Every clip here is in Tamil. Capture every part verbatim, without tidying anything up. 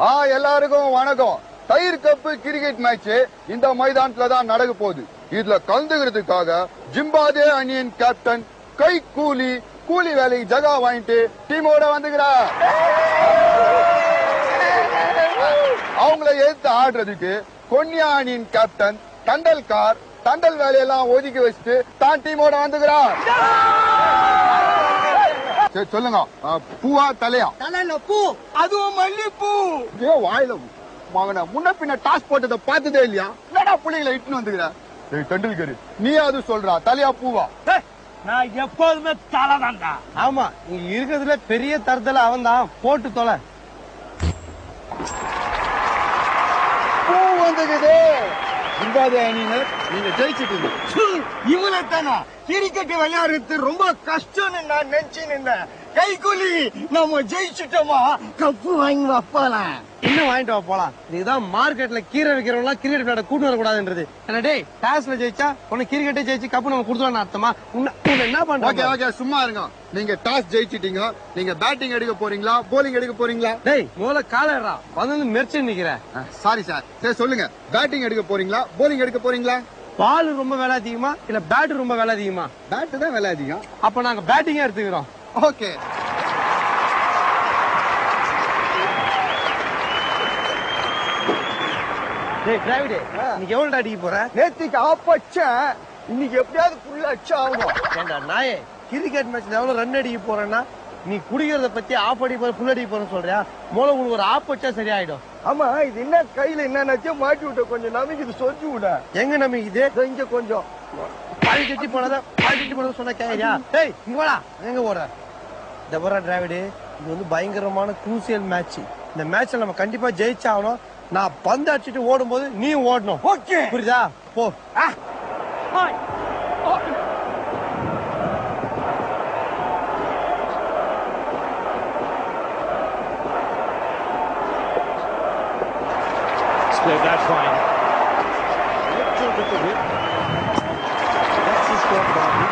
ஆ எல்லாருக்கும் வணக்கம். தயிர் கப்பு கிரிக்கெட் மேட்ச் இந்த மைதானத்துல தான் நடக்க போகுது. இதுல கலந்துக்கிறதுக்காக ஜிம்பாப்வே அணியின் கேப்டன் கை கூலி கூலி வேலைக்கு ஜகா வாங்கிட்டு டீமோட வந்துக்கிறார். அவங்கள எதிர்த்து ஆடுறதுக்கு கொன்னியா அணியின் கேப்டன் தண்டல்கார் தண்டல் வேலையெல்லாம் ஒதுக்கி வச்சுட்டு தான் டீமோட வந்துக்கிறார். சரி சொல்லுங்க, பூவா தலையா? தலையில பூ, அதுவும் மல்லிப்பூ. வாயில மகன முன்ன பின்ன டாஸ் போட்டதை பார்த்ததே இல்லையா? என்னடா புள்ளைகளை இட்டுன்னு வந்துக்கிற? டெண்டுல்கர் நீ அது சொல்றா, தலையா பூவா? நான் எப்போதுமே தலை தான்டா. ஆமா, இங்க இருக்கிறதுல பெரிய தரத்துல அவன் தான். போட்டு தொலை. பூ வந்துக்குது. ஜிம்பாப்வே அணியினர் நீங்க ஜெயிச்சுட்டீங்க. இவனை தானா கிரிக்கெட் விளையாடுறது ரொம்ப கஷ்டம்னு நான் நினைச்சு நின்றேன். கைகூலி நம்ம ஜெயிச்சுட்டோமா, கப்பு வாங்கி வைப்பாலாம். இன்னும் வாங்கிட்டு வா போலாம். இதுதான் மார்க்கெட்ல கீரை வைக்கிறவங்க கிரிக்கெட் விளையாட கூட்டு வரக்கூடாதுன்றது. என்ன டேய், டாஸ்ல ஜெயிச்சா உனக்கு கிரிக்கெட்டே ஜெயிச்சு கப்பு நம்ம கொடுத்துருவோம் அர்த்தமா? என்ன பண்ற? ஓகே ஓகே சும்மா இருங்க. நீங்க டாஸ் ஜெயிச்சிட்டீங்க. நீங்க பேட்டிங் எடுக்க போறீங்களா போலிங் எடுக்க போறீங்களா? டேய் முதல்ல காலடா வந்து மெர்ச்சி நிக்கிறேன். Sorry sir. சரி சொல்லுங்க, பேட்டிங் எடுக்க போறீங்களா போலிங் எடுக்க போறீங்களா? பால் ரொம்ப விலை அதிகமா இல்ல பேட் ரொம்ப விலை அதிகமா? பேட் தான் விலை அதிகம். அப்ப நாங்க பேட்டிங்கே எடுத்துக்கிறோம். ஓகே. டேய் டிராவிடே, நீ எவ்வளவு அடிக்க போற? நேத்திக்கு ஆப் அடிச்சேன், இன்னைக்கு எப்படியாவது புள்ள அடிச்சா ஆகும். ஏண்டா நாயே, கிரிக்கெட் மேட்ச்ல எவ்வளவு ரன் அடிக்க போறேன்னா நீ குடிக்கிறத பத்தி ஆப் அடி போற புல் அடிக்க போறேன்னு சொல்றியா? மூல உனக்கு ஒரு ஆப் வச்சா சரியாயிடும். ஆமா, இது என்ன கையில என்ன மாட்டி விட்ட, கொஞ்சம் நம்பிக்கை இது சொச்சு விட. எங்க நம்பிக்கை? இங்க கொஞ்சம் பாதி கட்டி போனதா பாதி கட்டி போனதா சொன்னா கேயா? டேய் இங்க வாடா. எங்க போற? இந்த போற டிராவிடு, இது வந்து பயங்கரமான குரூசியல் மேட்ச். இந்த மேட்ச்ல நம்ம கண்டிப்பா ஜெயிச்சாகணும். நான் பந்து அடிச்சுட்டு ஓடும் போது நீ ஓடணும். ஓகே புரியுதா? போ. Split that fine. Little bit of it. That's his goal boundary.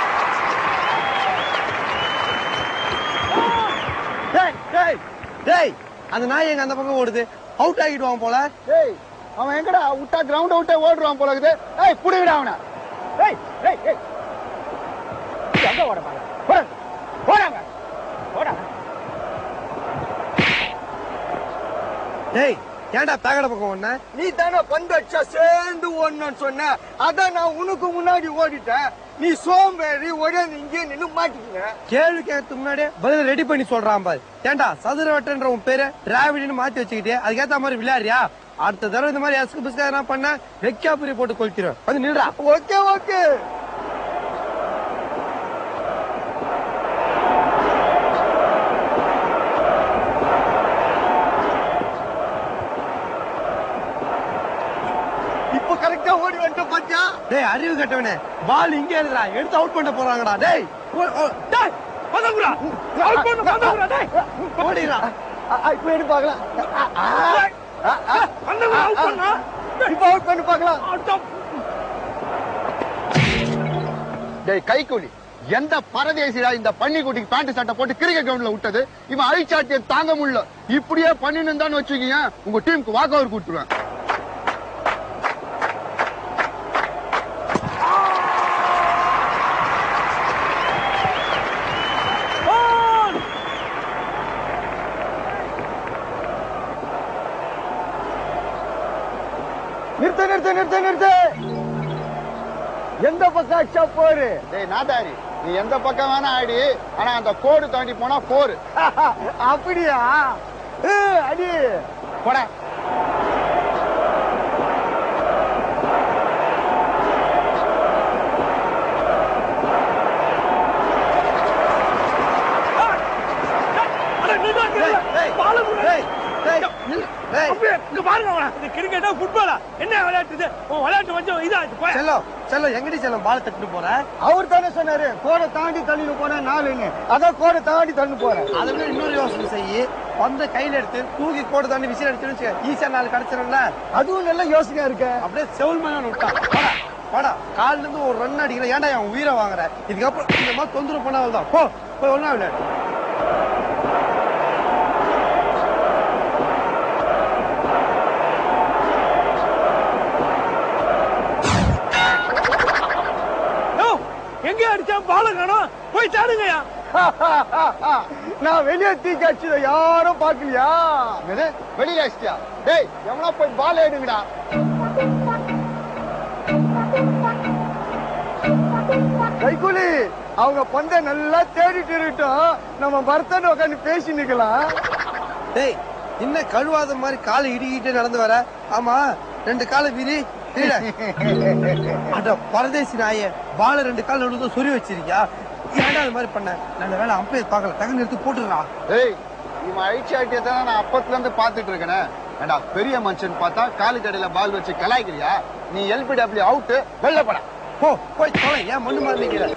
டேய் டேய் டேய், அந்த நாய் எங்க அந்த பக்கம் ஓடுது? அவுட் ஆகிடுவான் போல. டேய் அவன் எங்கடா விட்டா கிரவுண்ட் அவுட்டே ஓடுறான் போல இருக்குது. ஏய் புடிங்கடா அவனை. ஏய் ஏய் ஏய் எங்க ஓட பாரு. ஓட ஓடாங்க ஓட. டேய் ஏன்டா பேக்கட பக்கம் ஓடுன? நீ தானே பந்து அடிச்சா சேர்ந்து ஓடணும்னு சொன்ன, அதான் நான் உனக்கு முன்னாடி ஓடிட்டேன். நீ சோம்பேறி ஓடியாந்து இங்கே நின்று மாட்டிக்கிங்க. கேள்வி கேட்க முன்னாடியே பதில் ரெடி பண்ணி சொல்றான் பாரு. ஏன்டா சதுர வட்டன்ற உன் பேரு டிராவிட்னு மாத்தி வச்சுக்கிட்டே அதுக்கேத்த மாதிரி விளையாடுறியா? அடுத்த தடவை இந்த மாதிரி எஸ்கு பிஸ்கா என்ன பண்ண வெக்கா புரிய போட்டு கொளுத்திரும். வந்து நில்றா. Okay okay. இப்ப கரெக்டா ஓடி வந்து பாத்தியா? டேய் அறிவு கட்டவனே, பால் இங்க இருக்குடா, எடுத்து அவுட் பண்ண போறாங்கடா. டேய் டேய் பதங்குடா, அவுட் பண்ணு பதங்குடா. டேய் ஓடிடா. இப்ப எடுத்து பார்க்கலாம். பதங்குடா அவுட் பண்ணா. இப்ப அவுட் பண்ணி பார்க்கலாம். டேய் கைக்கூலி, எந்த பரதேசிடா இந்த பன்னிக்குட்டிக்கு பேண்ட் சட்டை போட்டு கிரிக்கெட் கிரவுண்ட்ல விட்டது? இவன் அழிச்சாட்டியை தாங்க முடியல. இப்படியே பண்ணின்னு இருந்தான்னு வச்சுக்கீங்க, உங்க டீமுக்கு வாக் ஓவர் கூட்டுருவேன். நிறுத்த நிறுத்த நிறுத்த நிறுத்த. எந்த பக்கம் அடிச்சா போரு? டேய் நாதாரி, நீ எந்த பக்கம் வேணா ஆடி, ஆனா அந்த கோடு தாண்டி போனா போரு. அப்படியா? அடி போட. கிரிக்கெட்டா ஃபுட்பாலா என்ன விளையாட்டு? விளையாட்டு கொஞ்சம் இதாச்சு. செல்லம் செல்லம் எங்கடி செல்லம் பால் தட்டிட்டு போற? அவர் தானே சொன்னாரு கோடை தாண்டி தள்ளிட்டு போன நாலுன்னு, அதான் கோடை தாண்டி தள்ளி போறேன். அதை விட இன்னொரு யோசனை செய்யி, பந்த கையில எடுத்து தூக்கி கோடு தாண்டி விசில் அடிச்சு ஈஸியா நாலு கிடைச்சிரும்ல. அதுவும் நல்ல யோசனையா இருக்கு. அப்படியே செவுல் மேல விட்டா வாடா வாடா. காலில இருந்து ஒரு ரன் அடிக்கிற, ஏன்டா என் உயிரை வாங்குற? இதுக்கப்புறம் இந்த மாதிரி தொந்தரவு பண்ணாதான் போ போய் ஒன்னா விளையாடு. பால காணோம் போய் தேடுங்கயா. நான் வெளியே தூக்கி அடிச்சத யாரும் பாக்கலையா? வெளியில அடிச்சியா? டேய் எவனா போய் பால் எடுங்கடா. கைகூலி அவங்க பந்த நல்லா தேடிட்டு இருக்கட்டும், நம்ம பர்த்தன் உட்காந்து பேசி நிக்கலாம். டேய் என்ன கழுவாத மாதிரி காலை இடிக்கிட்டே நடந்து வர? ஆமா ரெண்டு காலை விரி. அட பரதேசி நாயே, பால ரெண்டு கால் நடுவுல சொறி வச்சிருக்கியா? ஏன்டா அது மாதிரி பண்ண? நல்ல வேலை அம்பையர் பார்க்கல, டக்குன்னு எடுத்து போட்டுறா. ஏய் இவன் அழிச்சு ஆட்டியதான் நான் அப்பத்துல இருந்து பாத்துட்டு இருக்கேன். ஏண்டா பெரிய மனுஷன் பார்த்தா காலு கடையில பால் வச்சு கலாய்க்கிறியா? நீ எல்பிடபிள்யூ அவுட், வெளில போடா. போ போய் தொலை, ஏன் மண்ணு மாதிரி நிக்கிற?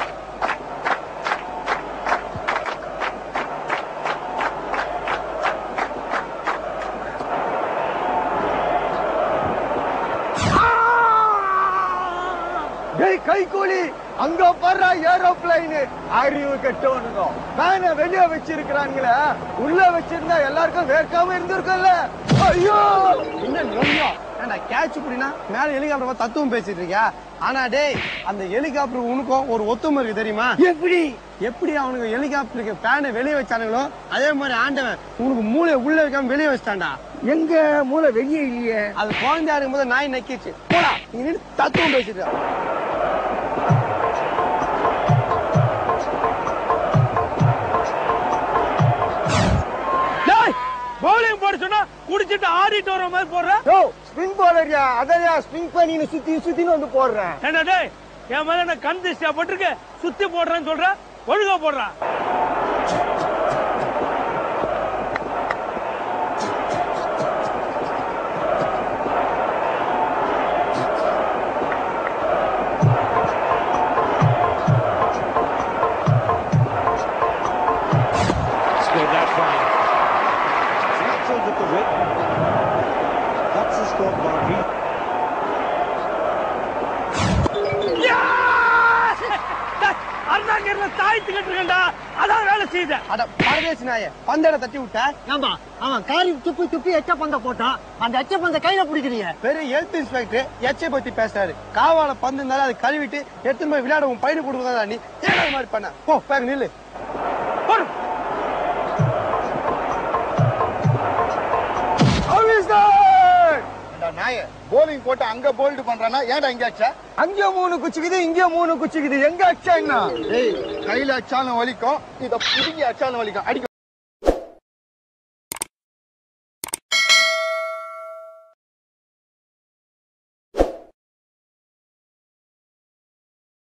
கைகூலி அங்க பாரு ஏரோப்ளைன். அறிவு கெட்டவனுங்க வேன வெளியே வச்சிருக்கிறாங்களே, உள்ள வச்சிருந்தா எல்லாருக்கும் வேர்க்காம இருந்திருக்கும்ல. ஐயோ என்ன நொய்யோ? ஏண்டா கேட்ச் புடினா மேல ஹெலிகாப்டர் தத்துவம் பேசிட்டு இருக்கியா? ஆனா டேய் அந்த ஹெலிகாப்டர் உனக்கும் ஒரு ஒத்துமை இருக்கு தெரியுமா? எப்படி எப்படி அவனுக்கு ஹெலிகாப்டருக்கு ஃபேனை வெளியே வச்சானுங்களோ அதே மாதிரி ஆண்டவன் உனக்கு மூளையை உள்ள வைக்காம வெளியே வச்சிட்டான்டா. எங்க மூளை வெளியே இல்லையே. அது குழந்தையா இருக்கும் போது நாய் நக்கிச்சு. போடா நீ நின்னு தத்துவம் பேசிட்டு. பவுலிங் போட சொன்னா குடிச்சிட்டு ஆடிட்டு வர மாதிரி போடுற. ஓ ஸ்பின் போலரியா? அதையா ஸ்பின் பண்ணி சுத்தி சுத்தின்னு வந்து போடுறேன். என்ன டேய் என் மேல என்ன கண் திஷ்டியா போட்டிருக்கு? சுத்தி போடுறேன்னு சொல்ற, ஒழுங்கா போடுறா. At the whip. That's the score boundary. அண்ணாங்கர்ல தாய்த்து கட்டுறா. அதான் வேலை செய்த. அட பரதேசி நாயே, பந்தட தட்டி விட்ட. ஏம்பா அவன் காரி துப்பி துப்பி எச்ச பந்த போட்டான், அந்த எச்ச பந்த கையில பிடிக்கிறீங்க. பெரிய ஹெல்த் இன்ஸ்பெக்டர் எச்சை பத்தி பேசுறாரு. காவால பந்து இருந்தாலும் அதை கழுவிட்டு எடுத்துன்னு போய் விளையாட உன் பையனு கொடுக்குறதா? நீ ஏன் அது மாதிரி பண்ண? போ பேக் நில்லு. நாய போலிங் போட்டு அங்க போல்டு பண்றானா? ஏன்டா இங்க அச்சா? அங்க மூணு குச்சிக்குது, இங்க மூணு குச்சிக்குது, எங்க அச்சா என்ன? ஏய் கையில அச்சாலும் வலிக்கும், இத புடிங்கி அச்சாலும் வலிக்கும். அடிக்க